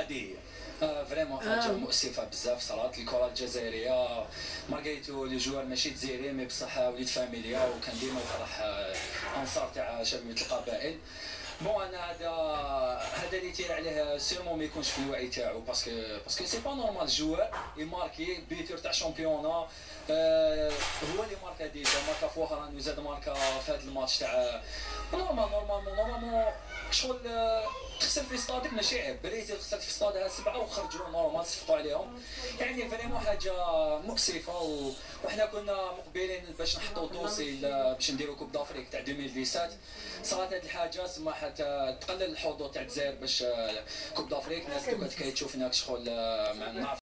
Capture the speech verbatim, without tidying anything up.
هذه آه فريمون حاجه مؤسفه بزاف صرات الكره الجزائريه مارغيتو لي جوار ماشي جزائري مي بصح وليد فاميليا وكان ديما يفرح انصار تاع شباب القبائل. بون انا هذا هذا اللي تير عليه سيرمون ما يكونش في الوعي تاعو باسكو باسكو سي با نورمال جوار يماركي بيتور تاع شامبيونا. آه هو اللي ماركا ديجا ماركا في وهران وزاد ماركا في هذا الماتش تاع نورمال نورمالمون نورمالمون شغل تخسر في ستادك ماشي عيب. بريزيل خسرت في ستادها سبعه وخرجوا نورمال صفقوا عليهم. يعني فريمون حاجه مؤسفه و... وحنا كنا مقبلين باش نحطوا دوسي باش نديروا كوب دافريك تاع ألفين وسبعطاش. صارت هذه الحاجه سمحت تقلل الحضور تاع الجزائر باش كوب دافريك. الناس دوكا كي تشوفنا شغل ما نعرف